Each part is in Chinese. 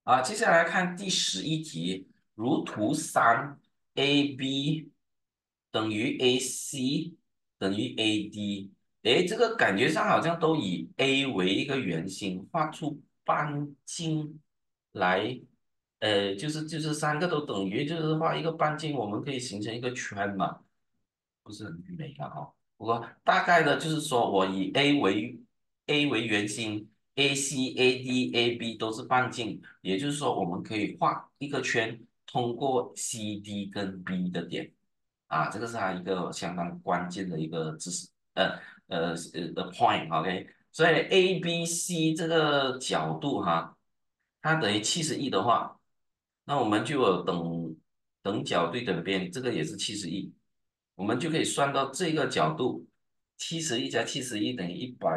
接下来看第11题，如图三，AB 等于 AC 等于 AD，诶，这个感觉上好像都以 A 为一个圆心，画出半径来，就是三个都等于，就是画一个半径，我们可以形成一个圈嘛，不是很美啊哈。不过大概的就是说我以 A为圆心，AC、AD、AB 都是半径，也就是说我们可以画一个圈，通过 CD 跟 B 的点这个是它一个相当关键的一个知识，的 point，OK，所以 ABC 这个角度哈，它等于70亿的话，那我们就有等角对等边，这个也是七十亿，我们就可以算到这个角度，71加71等于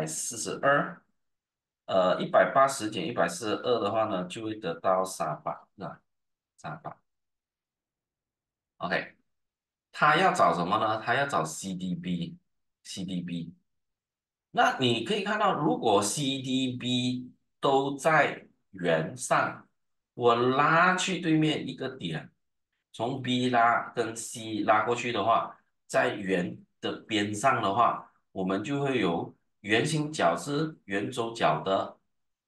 142，180减142的话呢，就会得到38，是吧？38，OK，他要找什么呢？他要找 CDB，CDB。那你可以看到，如果 CDB 都在圆上，我拉去对面一个点，从 B 拉跟 C 拉过去的话，在圆的边上的话，我们就会有圆心角是圆周角的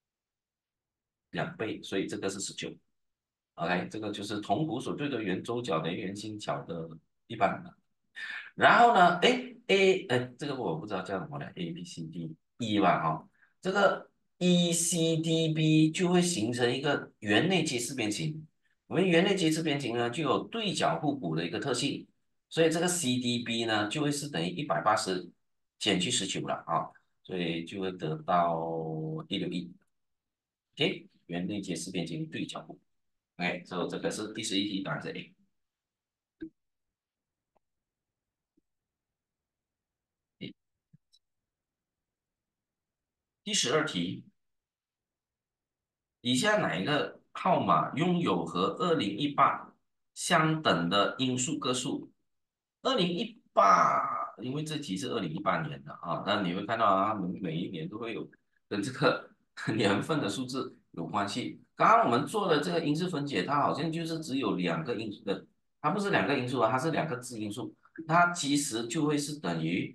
2倍，所以这个是19。OK，这个就是同弧所对的圆周角等于圆心角的一半。然后呢，这个我不知道叫什么呢，A B C D E 吧，哈，这个 E C D B 就会形成一个圆内接四边形。我们圆内接四边形呢，就有对角互补的一个特性，所以这个 C D B 呢，就会是等于180减去19了所以就会得到161。OK，圆内接四边形对角互补。OK，所以这个是第11题，答案是 A。第12题，以下哪一个号码拥有和2018相等的因数个数？二零一八，因为这题是2018年的那你会看到他们每一年都会有跟这个年份的数字有关系。刚刚我们做的这个因式分解，它好像就是只有两个因数的，它不是两个因数它是两个自因数，它其实就会是等于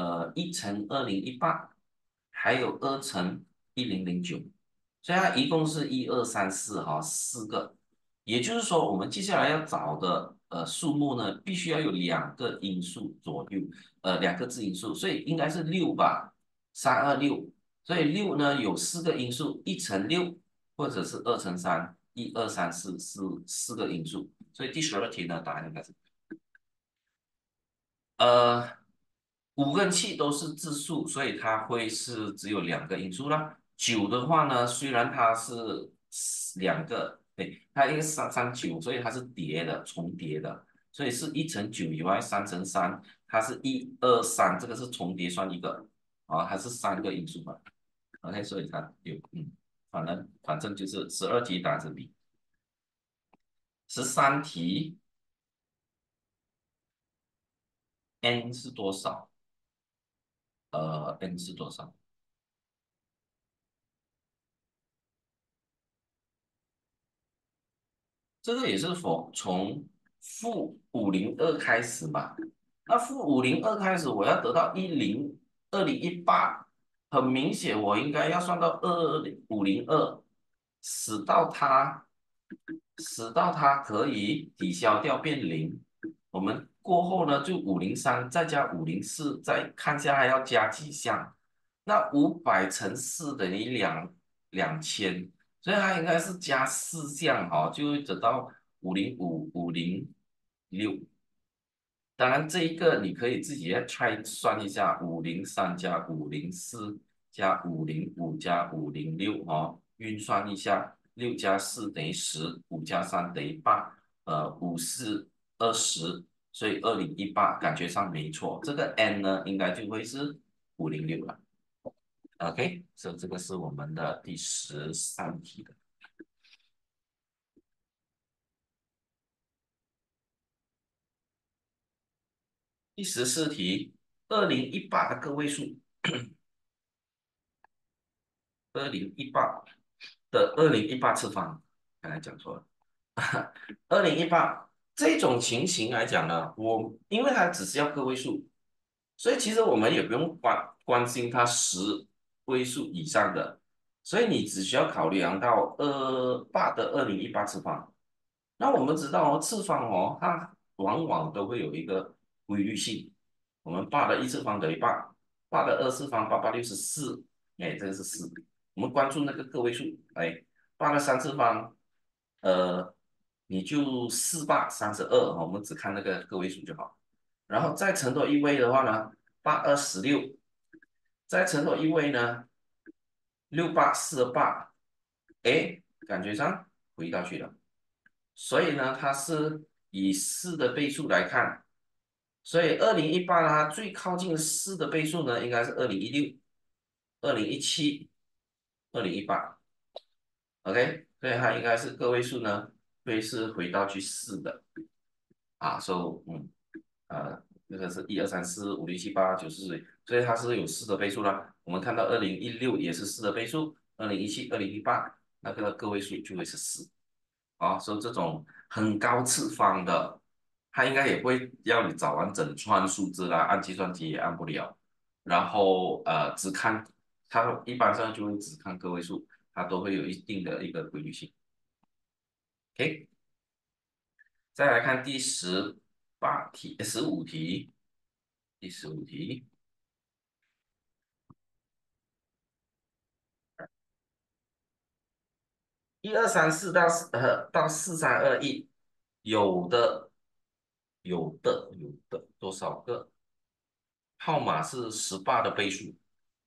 1乘2018，还有2乘1009，所以它一共是1、2、3、44个。也就是说，我们接下来要找的数目呢，必须要有两个因数左右，两个自因数，所以应该是6吧，326。所以六呢有4个因数，1乘6或者是2乘3，1、2、3、4是4个因数，所以第12题呢答案应该是呃5跟7都是质数，所以它会是只有两个因数啦。九的话呢，虽然它是两个，对，它一个339，所以它是叠的，重叠的，所以是1乘9以外3乘3，它是1、2、3，这个是重叠算一个它是3个因数嘛，OK，所以它有反正就是12题答案是 B。13题 n 是多少？n 是多少？这个也是从-502开始嘛？那-502开始，我要得到2018，很明显我应该要算到502，使到它使到它可以抵消掉变零。我们过后呢，就503再加504，再看下还要加几项。那500乘4等于2000，所以它应该是加4项就会得到505、506。当然，这一个你可以自己再 try 算一下，503加504加505加506运算一下，6加4等于10，5加3等于8，5×4=20，所以2018感觉上没错，这个 n 呢应该就会是506了。OK，所以这个是我们的第13题的。第14题，二零一八的个位数，二零一八的208次方， 刚才讲错了。2018这种情形来讲呢，因为它只是要个位数，所以其实我们也不用关心它10位数以上的，所以你只需要考量到八的2018次方。那我们知道哦，次方哦，它往往都会有一个规律性。我们八的一次方等于八，八的二次方8864，哎，这个是四。我们关注那个个位数，哎，八的三次方，呃，你就4832，我们只看那个个位数就好。然后再乘多一位的话呢，8216，再乘多一位呢，6848，哎，感觉上回到去了。所以呢，它是以四的倍数来看，所以2018呢，它最靠近四的倍数呢，应该是2016、2017、2018。OK，所以它应该是个位数呢，会是回到去四的啊，这个是1 2 3 4 5 6 7 8 9 10，所以它是有四的倍数啦。我们看到2016也是四的倍数，2017、2018那个个位数就会是四。啊，所以这种很高次方的，它应该也不会要你找完整串数字啦，按计算机也按不了。然后只看它一般上就会只看个位数，它都会有一定的一个规律性。OK，再来看第15题，第十五题，1234到4321，有的多少个号码是18的倍数？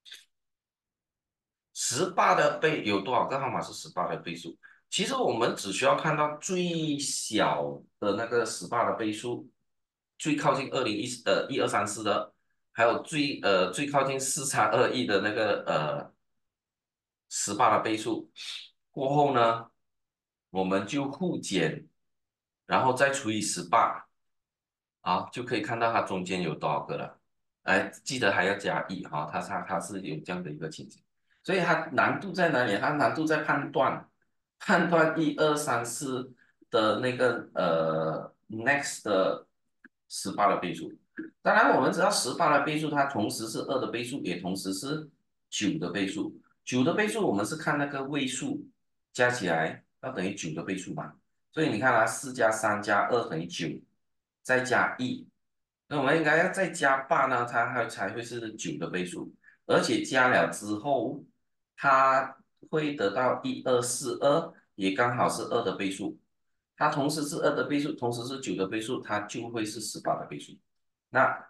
十八的倍有多少个号码是十八的倍数？其实我们只需要看到最小的那个十八的倍数，最靠近1 2 3 4的，还有最靠近4321的那个十八的倍数过后呢，我们就互减，然后再除以18，好，就可以看到它中间有多少个了。哎，记得还要加一哈，它是有这样的一个情形，所以它难度在哪里？它难度在判断1 2 3 4的那个next 的十八的倍数。当然，我们知道十八的倍数，它同时是二的倍数，也同时是九的倍数。九的倍数，我们是看那个位数加起来要等于九的倍数嘛。所以你看啊，4加3加2等于9，再加1，那我们应该要再加8呢，它才会是9的倍数，而且加了之后，它会得到1242，也刚好是二的倍数。它同时是二的倍数，同时是九的倍数，它就会是18的倍数。那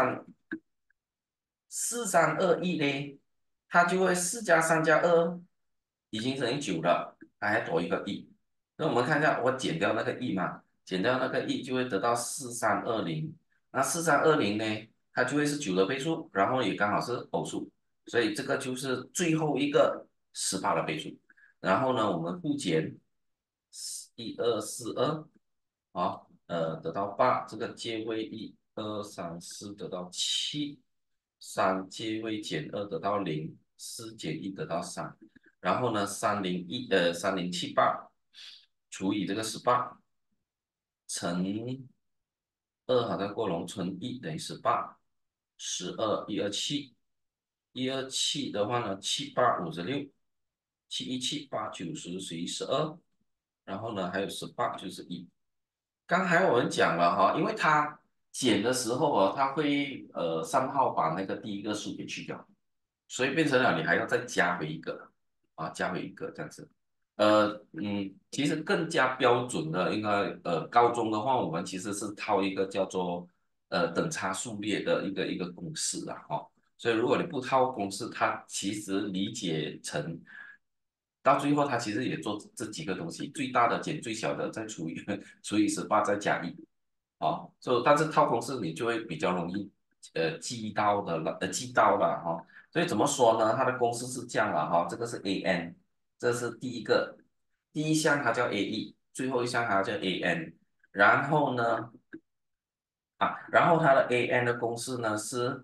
4321呢，它就会4加3加2已经等于9了，它还多一个一。那我们看一下，我减掉那个一嘛，减掉那个一就会得到4320。那4320呢，它就会是九的倍数，然后也刚好是偶数，所以这个就是最后一个18的倍数。然后呢，我们互减1242，好，得到8，这个借位1 2 3 4得到7，3借位减2得到0，4减1得到3，然后呢3078除以这个18乘2好像过笼乘1等于18，12127的话呢7856，71789101112，然后呢还有18就是1。刚才我们讲了哈，因为它减的时候啊，它会三号把那个第一个数给去掉，所以变成了你还要再加回一个啊，加回一个这样子。其实更加标准的应该高中的话，我们其实是套一个叫做等差数列的一个公式啦，所以如果你不套公式，它其实理解成到最后，它其实也做这几个东西，最大的减最小的，再除以除以18，再加一。好，但是套公式你就会比较容易记到了哈。所以怎么说呢？它的公式是这样了哈，这个是 an，这是第一项它叫 ae，最后一项它叫 an，然后呢然后它的 an 的公式呢是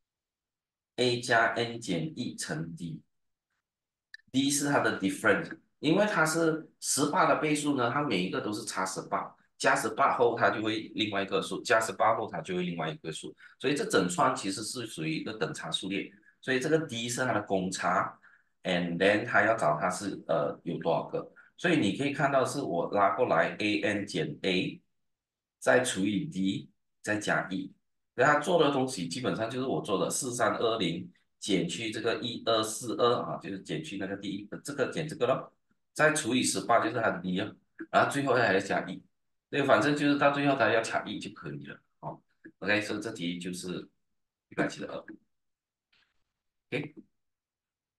a 加 n 减1乘 d，d 是它的 difference， 因为它是18的倍数呢，它每一个都是差十八，加十八后它就会另外一个数，加十八后它就会另外一个数，所以这整串其实是属于一个等差数列，所以这个 D 是它的公差，and then 它要找它是有多少个，所以你可以看到是我拉过来 an 减 a，再除以 d，再加 e，所以它做的东西基本上就是我做的4320减去这个1242啊，就是减去那个第一这个减这个咯，再除以18就是它的 d 啊，然后最后还要加 e，对，反正就是到最后它要加 e 就可以了。哦，OK，所以这题就是172。OK。